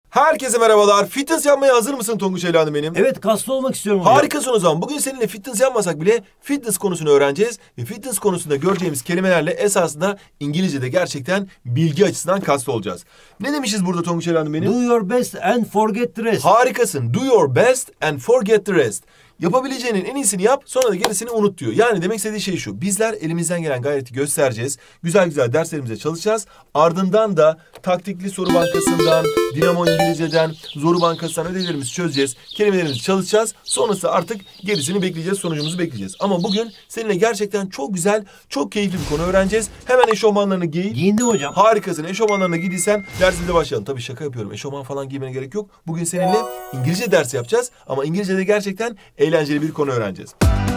Herkese merhabalar. Fitness yapmaya hazır mısın Tonguç Elhan'ım benim? Evet, kaslı olmak istiyorum hocam. Harikasın o zaman. Bugün seninle fitness yapmasak bile fitness konusunu öğreneceğiz. Ve fitness konusunda göreceğimiz kelimelerle esasında İngilizce'de gerçekten bilgi açısından kaslı olacağız. Ne demişiz burada Tonguç Elhan'ım benim? Do your best and forget the rest. Harikasın. Do your best and forget the rest. Yapabileceğinin en iyisini yap, sonra da gerisini unut diyor. Yani demek istediği şey şu. Bizler elimizden gelen gayreti göstereceğiz. Güzel güzel derslerimize çalışacağız. Ardından da taktikli soru bankasından, Dinamo İngilizce'den, Zoru Bankası'ndan ödevlerimizi çözeceğiz. Kelimelerimizi çalışacağız. Sonrası artık gerisini bekleyeceğiz, sonucumuzu bekleyeceğiz. Ama bugün seninle gerçekten çok güzel, çok keyifli bir konu öğreneceğiz. Hemen eşofmanlarını giy. Giyindim hocam. Harikasın. Eşofmanlarına giydiysen dersimize başlayalım. Tabii şaka yapıyorum. Eşofman falan giymene gerek yok. Bugün seninle İngilizce dersi yapacağız. Ama İngilizce'de gerçekten eğlenceli bir konu öğreneceğiz.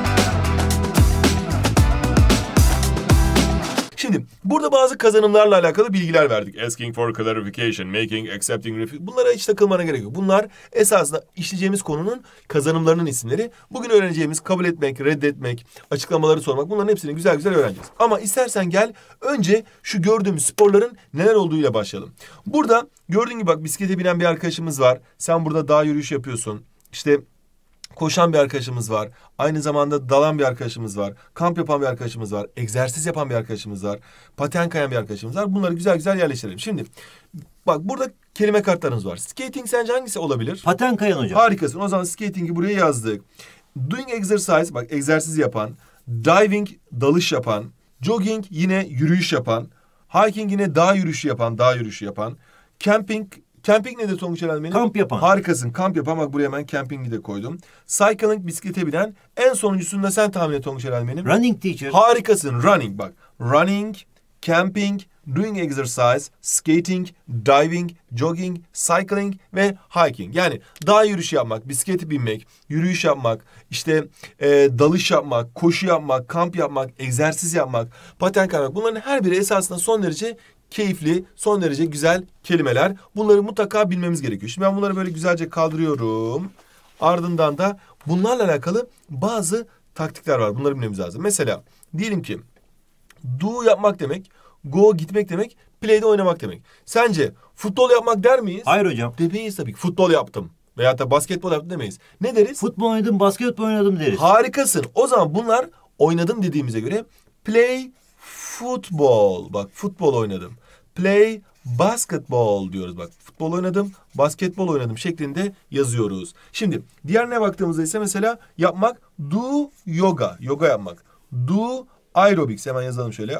Şimdi burada bazı kazanımlarla alakalı bilgiler verdik. Asking for clarification, making, accepting, bunlara hiç takılmana gerek yok. Bunlar esasında işleyeceğimiz konunun kazanımlarının isimleri. Bugün öğreneceğimiz kabul etmek, reddetmek, açıklamaları sormak, bunların hepsini güzel güzel öğreneceğiz. Ama istersen gel önce şu gördüğümüz sporların neler olduğuyla başlayalım. Burada gördüğün gibi bak, bisiklete binen bir arkadaşımız var. Sen burada dağ yürüyüş yapıyorsun. İşte koşan bir arkadaşımız var. Aynı zamanda dalan bir arkadaşımız var. Kamp yapan bir arkadaşımız var. Egzersiz yapan bir arkadaşımız var. Paten kayan bir arkadaşımız var. Bunları güzel güzel yerleştirelim. Şimdi bak, burada kelime kartlarımız var. Skating sence hangisi olabilir? Paten kayan hocam. Harikasın. O zaman skating'i buraya yazdık. Doing exercise, bak egzersiz yapan. Diving, dalış yapan. Jogging, yine yürüyüş yapan. Hiking, yine dağ yürüyüşü yapan. Camping nedir Tonguç Elhan'ım benim? Kamp yapan. Harikasın. Kamp yapan. Bak buraya ben camping'i de koydum. Cycling, bisiklete binen. En sonuncusunu da sen tahmin et Tonguç Elhan'ım benim. Running teacher. Harikasın. Running bak. Running, camping, doing exercise, skating, diving, jogging, cycling ve hiking. Yani dağ yürüyüşü yapmak, bisiklete binmek, yürüyüş yapmak, işte dalış yapmak, koşu yapmak, kamp yapmak, egzersiz yapmak, paten kaymak. Bunların her biri esasında son derece keyifli, son derece güzel kelimeler. Bunları mutlaka bilmemiz gerekiyor. Şimdi ben bunları böyle güzelce kaldırıyorum. Ardından da bunlarla alakalı bazı taktikler var. Bunları bilmemiz lazım. Mesela diyelim ki do yapmak demek, go gitmek demek, play de oynamak demek. Sence futbol yapmak der miyiz? Hayır hocam. Demeyiz tabii ki. Futbol yaptım. Veyahut da basketbol yaptım demeyiz. Ne deriz? Futbol oynadım, basketbol oynadım deriz. Harikasın. O zaman bunlar oynadım dediğimize göre play football. Bak, futbol oynadım. Play basketball diyoruz. Bak, futbol oynadım, basketbol oynadım şeklinde yazıyoruz. Şimdi diğerine baktığımızda ise mesela yapmak, do yoga. Yoga yapmak. Do aerobics. Hemen yazalım şöyle.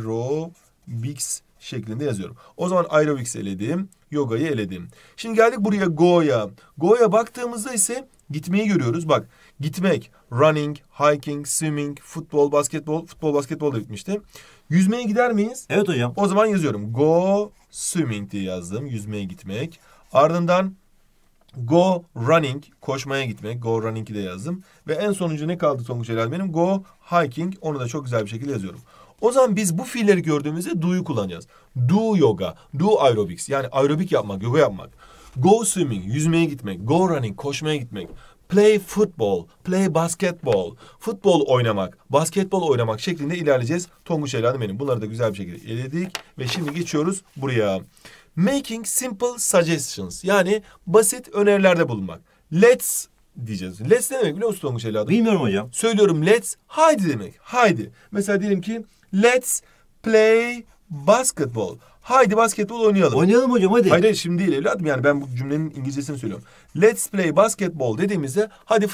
Aerobics şeklinde yazıyorum. O zaman aerobics eledim. Yogayı eledim. Şimdi geldik buraya go'ya. Go'ya baktığımızda ise gitmeyi görüyoruz. Bak, gitmek, running, hiking, swimming, futbol, basketbol. Futbol, basketbol da bitmişti. Yüzmeye gider miyiz? Evet hocam. O zaman yazıyorum. Go swimming diye yazdım. Yüzmeye gitmek. Ardından go running, koşmaya gitmek. Go running'i de yazdım. Ve en sonuncu ne kaldı Tonguç Elhan'ım benim? Go hiking. Onu da çok güzel bir şekilde yazıyorum. O zaman biz bu fiilleri gördüğümüzde do'yu kullanacağız. Do yoga, do aerobics. Yani aerobik yapmak, yoga yapmak. Go swimming, yüzmeye gitmek. Go running, koşmaya gitmek. Play football, play basketball. Futbol oynamak, basketbol oynamak şeklinde ilerleyeceğiz. Tonguç Elhan'ım benim. Bunları da güzel bir şekilde eledik. Ve şimdi geçiyoruz buraya. Making simple suggestions. Yani basit önerilerde bulunmak. Let's diyeceğiz. Let's ne demek biliyor musun Tonguç Elhan'ım? Bilmiyorum hocam. Söylüyorum, let's, haydi demek. Haydi. Mesela diyelim ki let's play basketball. Haydi basketbol oynayalım. Oynayalım hocam, hadi. Hayır şimdi değil evladım, yani ben bu cümlenin İngilizcesini söylüyorum. Let's play basketball dediğimizde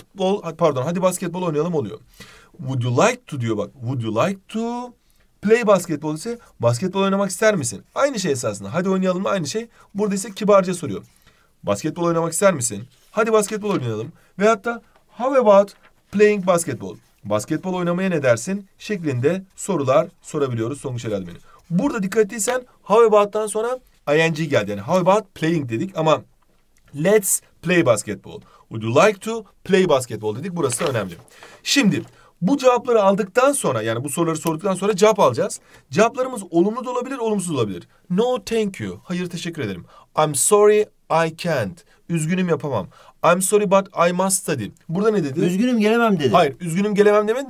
hadi basketbol oynayalım oluyor. Would you like to diyor bak. Would you like to play basketball ise basketbol oynamak ister misin? Aynı şey esasında. Hadi oynayalım mı? Aynı şey. Burada ise kibarca soruyor. Basketbol oynamak ister misin? Hadi basketbol oynayalım. Ve hatta how about playing basketball? Basketbol oynamaya ne dersin? Şeklinde sorular sorabiliyoruz Tonguç Elhan'ım benim. Burada dikkat ettiysen how about'tan sonra ing geldi. Yani how about playing dedik ama let's play basketball. Would you like to play basketball dedik. Burası da önemli. Şimdi bu cevapları aldıktan sonra, yani bu soruları sorduktan sonra cevap alacağız. Cevaplarımız olumlu da olabilir, olumsuz olabilir. No thank you. Hayır, teşekkür ederim. I'm sorry, I can't. Üzgünüm, yapamam. I'm sorry but I must study. Burada ne dedi? Üzgünüm, gelemem dedi. Hayır, üzgünüm gelemem demedi de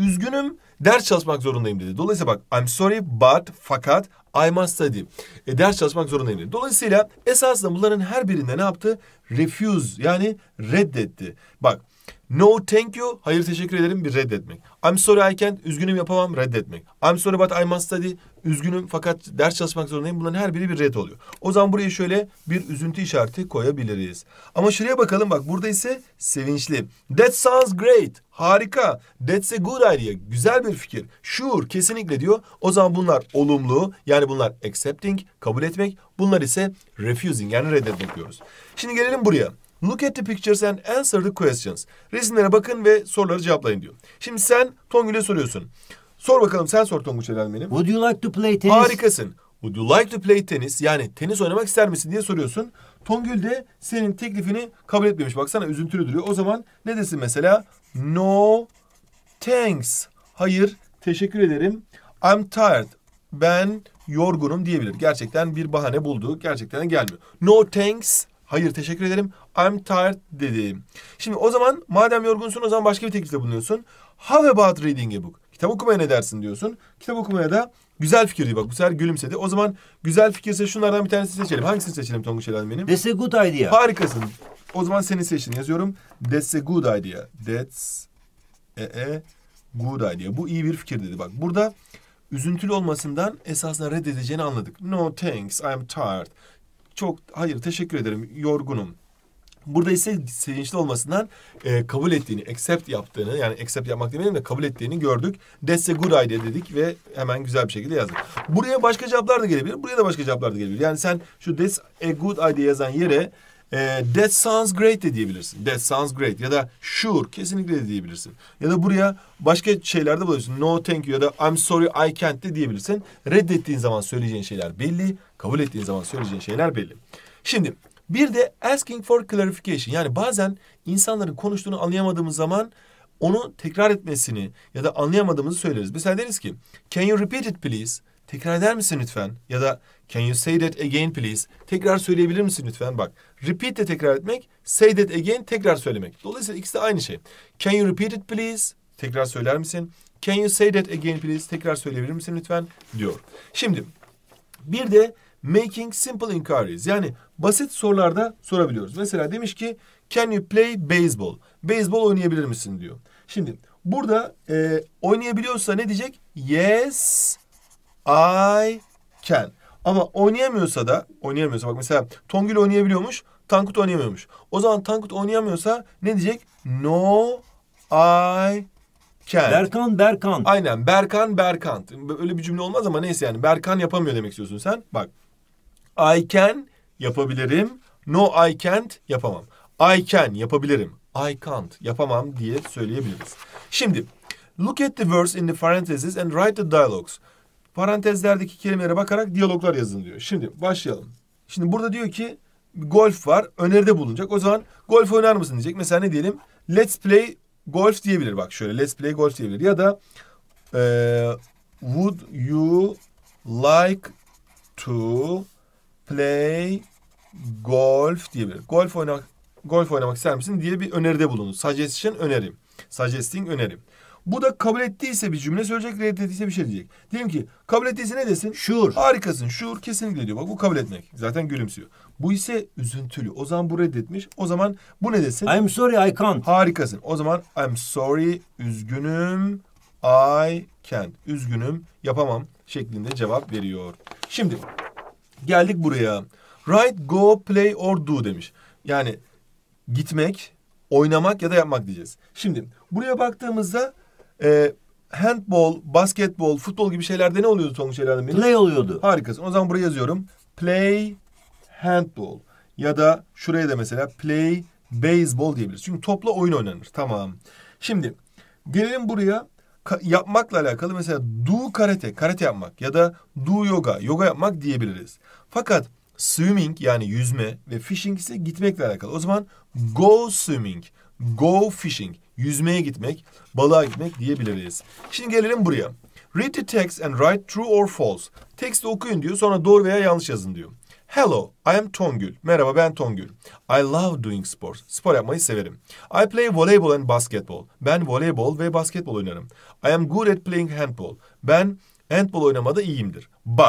üzgünüm, ders çalışmak zorundayım dedi. Dolayısıyla bak, I'm sorry but, fakat, I must study. Ders çalışmak zorundayım dedi. Dolayısıyla esasında bunların her birinde ne yaptı? Refuse, yani reddetti. Bak, no thank you, hayır teşekkür ederim, bir reddetmek. I'm sorry I can't, üzgünüm yapamam, reddetmek. I'm sorry but I must study, üzgünüm fakat ders çalışmak zorundayım. Bunların her biri bir red oluyor. O zaman buraya şöyle bir üzüntü işareti koyabiliriz. Ama şuraya bakalım, bak burada ise sevinçli. That sounds great, harika. That's a good idea, güzel bir fikir. Sure, kesinlikle diyor. O zaman bunlar olumlu, yani bunlar accepting, kabul etmek. Bunlar ise refusing, yani reddetmek diyoruz. Şimdi gelelim buraya. Look at the pictures and answer the questions. Resimlere bakın ve soruları cevaplayın diyor. Şimdi sen Tongül'e soruyorsun. Sor bakalım, sen sor Tonguç Eren benim. Would you like to play tennis? Harikasın. Would you like to play tennis? Yani tenis oynamak ister misin diye soruyorsun. Tongül de senin teklifini kabul etmemiş. Baksana üzüntülü duruyor. O zaman ne desin mesela? No thanks. Hayır, teşekkür ederim. I'm tired. Ben yorgunum diyebilir. Gerçekten bir bahane buldu. Gerçekten gelmiyor. No thanks. Hayır, teşekkür ederim. I'm tired dedim. Şimdi o zaman madem yorgunsun, o zaman başka bir teklifte bulunuyorsun. How about reading a book? Kitap okumaya ne dersin diyorsun. Kitap okumaya da güzel fikir diyor. Bak bu sefer gülümsedi. O zaman güzel fikirse şunlardan bir tanesini seçelim. Hangisini seçelim Tonguç Eren benim? That's a good idea. Harikasın. O zaman senin seçtiğini yazıyorum. That's a good idea. That's a good idea. Bu iyi bir fikir dedi. Bak burada üzüntülü olmasından esasında reddedeceğini anladık. No thanks, I'm tired. Çok, hayır teşekkür ederim, yorgunum. Burada ise sevinçli olmasından kabul ettiğini, accept yaptığını, yani accept yapmak demeyelim de kabul ettiğini gördük. That's a good idea dedik ve hemen güzel bir şekilde yazdık. Buraya başka cevaplar da gelebilir, buraya da başka cevaplar da gelebilir. Yani sen şu that's a good idea yazan yere that sounds great de diyebilirsin. That sounds great ya da sure, kesinlikle de diyebilirsin. Ya da buraya başka şeyler de buluyorsun. No thank you ya da I'm sorry I can't de diyebilirsin. Reddettiğin zaman söyleyeceğin şeyler belli, kabul ettiğin zaman söyleyeceğin şeyler belli. Şimdi bir de asking for clarification, yani bazen insanların konuştuğunu anlayamadığımız zaman onu tekrar etmesini ya da anlayamadığımızı söyleriz. Mesela deriz ki can you repeat it please? Tekrar eder misin lütfen? Ya da can you say that again please? Tekrar söyleyebilir misin lütfen? Bak, repeat de tekrar etmek, say that again tekrar söylemek. Dolayısıyla ikisi de aynı şey. Can you repeat it please? Tekrar söyler misin? Can you say that again please? Tekrar söyleyebilir misin lütfen? Diyor. Şimdi bir de making simple inquiries, yani basit sorularda sorabiliyoruz. Mesela demiş ki can you play baseball? Beyzbol oynayabilir misin diyor. Şimdi burada oynayabiliyorsa ne diyecek? Yes, I can. Ama oynayamıyorsa bak mesela Tongül oynayabiliyormuş, Tankut oynayamıyormuş. O zaman Tankut oynayamıyorsa ne diyecek? No, I can. Berkan. Aynen, Berkan. Öyle bir cümle olmaz ama neyse, yani Berkan yapamıyor demek istiyorsun sen. Bak, I can yapabilirim. No, I can't yapamam. I can yapabilirim. I can't yapamam diye söyleyebiliriz. Şimdi look at the words in the parentheses and write the dialogues. Parantezlerdeki kelimelere bakarak diyaloglar yazın diyor. Şimdi başlayalım. Şimdi burada diyor ki golf var. Öneride bulunacak. O zaman golf oynar mısın diyecek. Mesela ne diyelim? Let's play golf diyebilir. Bak şöyle, let's play golf diyebilir. Ya da would you like to play golf diyebilir. Golf oynamak ister misin diye bir öneride bulunur. Suggestion, önerim. Suggesting, önerim. Bu da kabul ettiyse bir cümle söyleyecek, reddettiyse bir şey diyecek. Diyelim ki kabul ettiyse ne desin? Sure. Harikasın, sure, kesinlikle diyor. Bak bu kabul etmek. Zaten gülümsüyor. Bu ise üzüntülü. O zaman bu reddetmiş. O zaman bu ne desin? I'm sorry I can't. Harikasın. O zaman I'm sorry, üzgünüm, I can't. Üzgünüm, yapamam şeklinde cevap veriyor. Şimdi geldik buraya. Write, go, play or do demiş. Yani gitmek, oynamak ya da yapmak diyeceğiz. Şimdi buraya baktığımızda handball, basketbol, futbol gibi şeylerde ne oluyordu Tonguç Eren benim? Play oluyordu. Harikasın. O zaman buraya yazıyorum. Play handball. Ya da şuraya da mesela play baseball diyebiliriz. Çünkü topla oyun oynanır. Tamam. Şimdi gelelim buraya. Yapmakla alakalı mesela do karate, karate yapmak ya da do yoga, yoga yapmak diyebiliriz. Fakat swimming, yani yüzme ve fishing ise gitmekle alakalı. O zaman go swimming, go fishing, yüzmeye gitmek, balığa gitmek diyebiliriz. Şimdi gelelim buraya. Read the text and write true or false. Teksti okuyun diyor, sonra doğru veya yanlış yazın diyor. Hello, I am Tongül. Merhaba, ben Tongül. I love doing sports. Spor yapmayı severim. I play volleyball and basketball. Ben voleybol ve basketbol oynarım. I am good at playing handball. Ben handball oynamada iyiyimdir.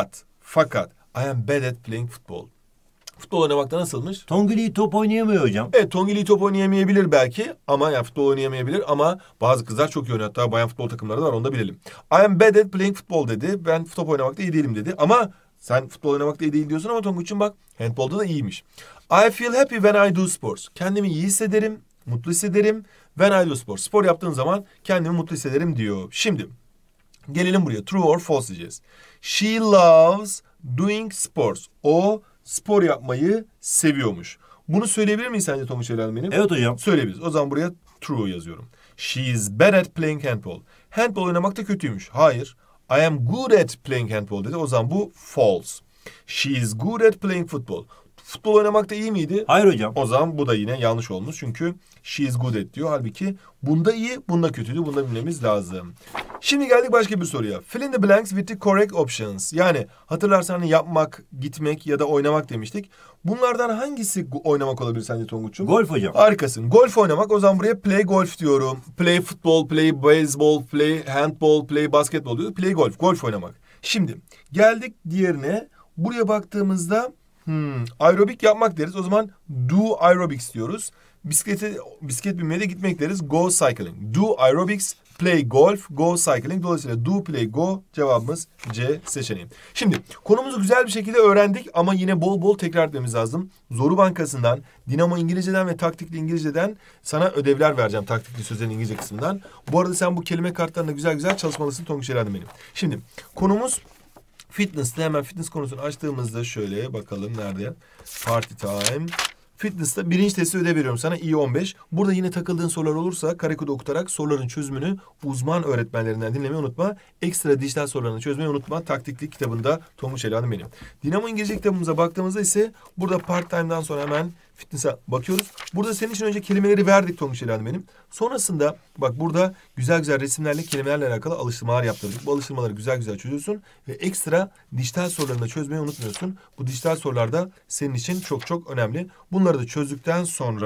Fakat, I am bad at playing football. Futbol oynamakta nasılmış? Tongül iyi top oynayamıyor hocam. Evet, Tongül iyi top oynayamayabilir belki ama yani futbol oynayamayabilir ama bazı kızlar çok iyi oynuyor. Hatta bayan futbol takımları da var, onu da bilelim. I am bad at playing football dedi. Ben top oynamakta iyi değilim dedi. Ama sen futbol oynamakta iyi değil diyorsun ama Tonguç'un bak handbolda da iyiymiş. I feel happy when I do sports. Kendimi iyi hissederim, mutlu hissederim. When I do sports. Spor yaptığım zaman kendimi mutlu hissederim diyor. Şimdi gelelim buraya. True or false diyeceğiz. She loves doing sports. O spor yapmayı seviyormuş. Bunu söyleyebilir miyiz sence Tonguç Helal benim? Evet hocam. Söyleyebiliriz. O zaman buraya true yazıyorum. She is bad at playing handball. Handball oynamakta kötüymüş. Hayır. I am good at playing handball dedi. O zaman bu false. She is good at playing football. Futbol oynamakta iyi miydi? Hayır hocam. O zaman bu da yine yanlış olmuş. Çünkü she is good at diyor. Halbuki bunda iyi, bunda kötüydü. Bunu da bilmemiz lazım. Şimdi geldik başka bir soruya. Fill in the blanks with the correct options. Yani hatırlarsan hani yapmak, gitmek ya da oynamak demiştik. Bunlardan hangisi oynamak olabilir sence Tonguç'um? Golf hocam. Harikasın. Golf oynamak. O zaman buraya play golf diyorum. Play football, play baseball, play handball, play basketball diyoruz. Play golf. Golf oynamak. Şimdi geldik diğerine. Buraya baktığımızda aerobik yapmak deriz. O zaman do aerobics diyoruz. Bisiklet binmeye de gitmek deriz. Go cycling. Do aerobics, play golf, go cycling. Dolayısıyla do, play, go cevabımız C seçeneği. Şimdi konumuzu güzel bir şekilde öğrendik ama yine bol bol tekrar etmemiz lazım. Zoru Bankası'ndan, Dinamo İngilizce'den ve Taktikli İngilizce'den sana ödevler vereceğim. Taktikli Sözlerin İngilizce kısmından. Bu arada sen bu kelime kartlarında güzel güzel çalışmalısın Tonguç Eren'im benim. Şimdi konumuz fitness'te, hemen fitness konusunu açtığımızda şöyle bakalım nerede? Party time. Fitness'ta birinci testi ödev veriyorum sana i15. Burada yine takıldığın sorular olursa karekodu okutarak soruların çözümünü uzman öğretmenlerinden dinlemeyi unutma. Ekstra dijital sorularını çözmeyi unutma. Taktikli kitabında Tonguç Elhan'ım benim. Dinamo İngilizce kitabımıza baktığımızda ise burada part time'dan sonra hemen fitness'a bakıyoruz. Burada senin için önce kelimeleri verdik Tonguç Elhan'ım benim. Sonrasında bak burada güzel güzel resimlerle kelimelerle alakalı alıştırmalar yaptırdık. Bu alıştırmaları güzel güzel çözüyorsun ve ekstra dijital sorularını da çözmeyi unutmuyorsun. Bu dijital sorular da senin için çok çok önemli. Bunları da çözdükten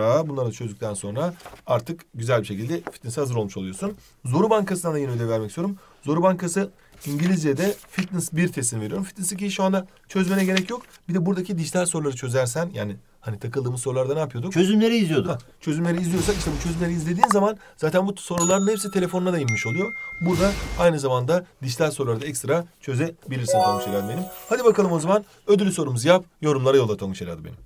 sonra artık güzel bir şekilde fitness'e hazır olmuş oluyorsun. Zoru Bankası'ndan da yine ödev vermek istiyorum. Zoru Bankası İngilizce'de Fitness 1 testini veriyorum. Fitness 2'yi şu anda çözmene gerek yok. Bir de buradaki dijital soruları çözersen yani hani takıldığımız sorularda ne yapıyorduk? Çözümleri izliyorduk. Çözümleri izliyorsak işte bu çözümleri izlediğin zaman zaten bu soruların hepsi telefonuna da inmiş oluyor. Burada aynı zamanda dijital soruları da ekstra çözebilirsin Tonguç Elhan benim. Hadi bakalım o zaman ödülü sorumuzu yap. Yorumlara yolla Tonguç Elhan benim.